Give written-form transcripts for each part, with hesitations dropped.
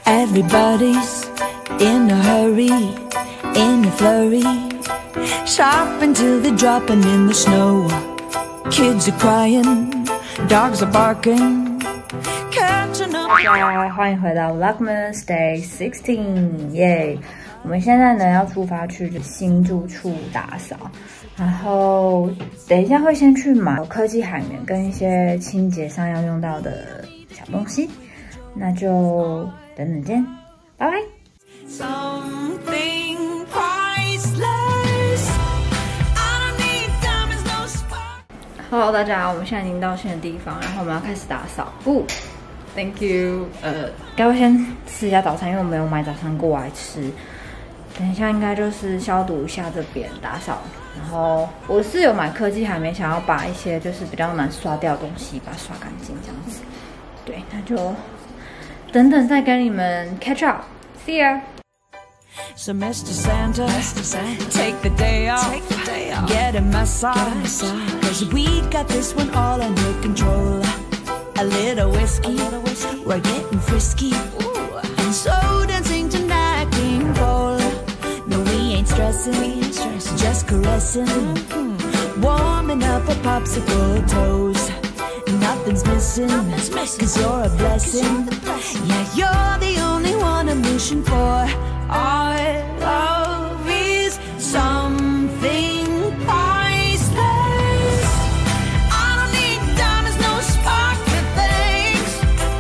Everybody's in a hurry, in a flurry, shopping till they're dropping in the snow. Kids are crying, dogs are barking, catching up. 大家欢迎回到 Vlogmas Day 16，耶！我们现在呢要出发去新住处打扫，然后等一下会先去买科技海绵跟一些清洁上要用到的小东西，那就等等见，拜拜。Hello， 大家好，我们现在已经到新的地方，然后我们要开始打扫。Thank you。该会先吃一下早餐，因为我没有买早餐过来吃。等一下应该就是消毒一下这边打扫，然后我是有买科技海绵，想要把一些就是比较难刷掉的东西把它刷干净这样子。对，那就等等再跟你们 catch up。See ya。 So Mr. Santa, take the day off, get a massage, cause we got this one all under control. A little whiskey, we're getting frisky, and so dancing tonight, King Cole. No, we ain't stressing, just caressing, warming up our popsicle toes. Nothing's missing, cause you're a blessing. Yeah, you're the only one I'm wishing for. Our love is something priceless. I don't need diamonds, no sparkly things,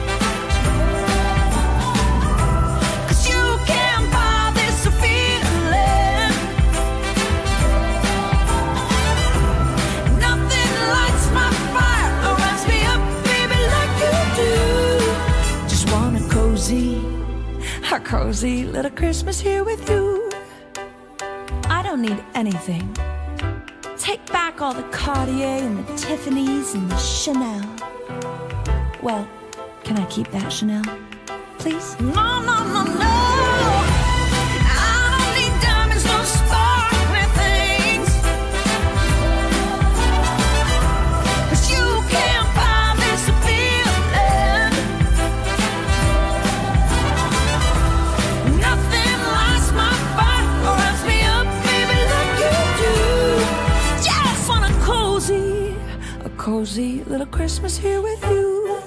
cause you can't buy this feeling. Nothing lights my fire or wraps me up, baby, like you do. Just want a cozy little Christmas here with you. I don't need anything. Take back all the Cartier and the Tiffany's and the Chanel. Well, can I keep that Chanel, please? No, no, no, no. I don't need diamonds, no sparkly things, cause you can't buy this feeling. Nothing lights my fire or wraps me up, baby, like you do. Just want a cozy little Christmas here with you.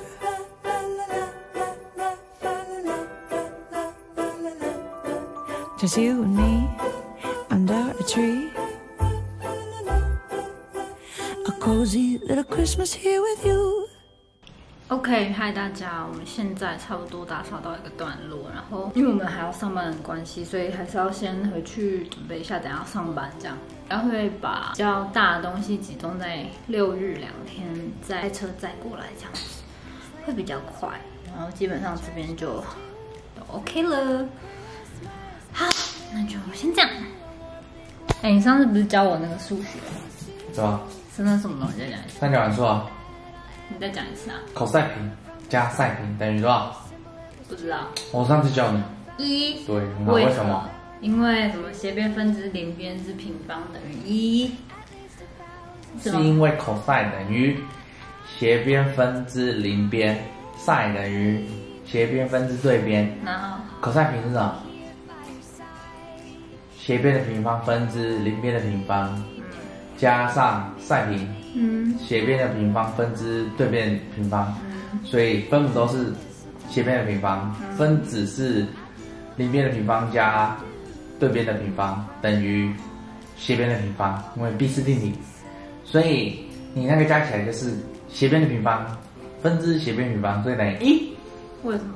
Just you and me under a tree. A cozy little Christmas here with you. OK， 嗨大家，我们现在差不多打扫到一个段落，然后因为我们还要上班的关系，所以还是要先回去准备一下，等一下上班这样。然后会把比较大的东西集中在6日2天，再开车载过来这样子，会比较快。然后基本上这边就都 OK 了。好，那就先这样。哎，你上次不是教我那个数学？ 是吧？ 是那什么东西？再讲一次。 三角函数啊。 你再讲一次啊。 cos 平加 sin 平等于多少？ 不知道。我上次教你。 1。 对，很好。为什么？ 因为什么斜边分之邻边之平方等于1。 是因为 cos 等于斜边分之邻边 ，sin 等于斜边分之对边。 然后 cos 平是什么？斜边的平方分之邻边的平方，加上 sin 平，斜边的平方分之对边的平方，所以分母都是斜边的平方，分子是邻边的平方加对边的平方等于斜边的平方，因为毕氏定理，所以你那个加起来就是斜边的平方分之斜边平方，所以等于1。 为什么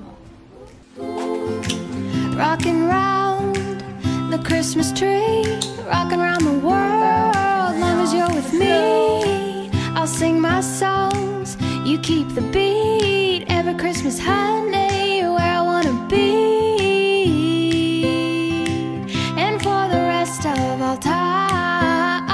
？Rockin' round the Christmas tree, rockin' round the world. Long as you're with me, I'll sing my songs. You keep the beat. Every Christmas, honey, you're where I wanna be. And for the rest of all time,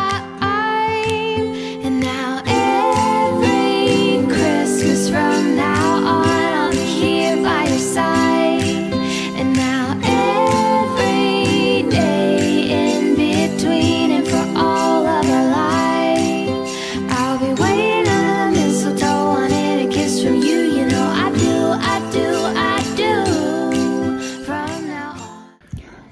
and now every Christmas from now on, I'll be here by your side. And now every day in between, and for all of our life, I'll be waiting under the mistletoe, wanting a kiss from you. You know I do.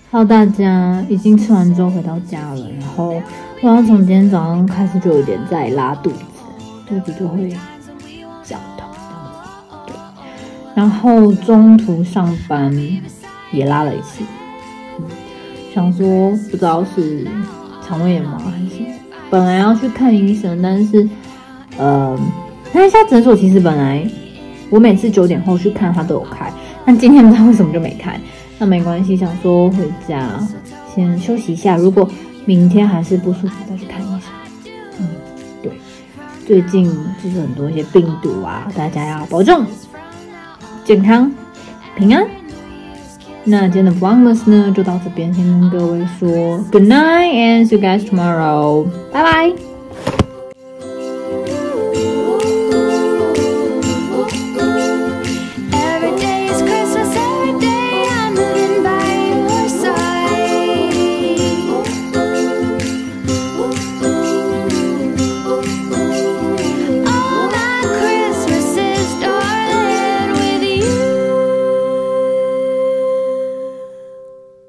Hello 大家，已经吃完之后回到家了，然后我要从今天早上开始就有点在拉肚子，肚子就会绞痛这样子。对，然后中途上班也拉了一次，想说不知道是肠胃炎吗还是什么，本来要去看医生，但是那一家诊所其实本来我每次9点后去看他都有开，但今天不知道为什么就没开。那没关系，想说回家先休息一下，如果明天还是不舒服再去看医生。对，最近就是很多一些病毒啊，大家要保重健康平安。那今天的 Vlogmas 呢就到这边，先跟各位说 Good night and see you guys tomorrow， 拜拜。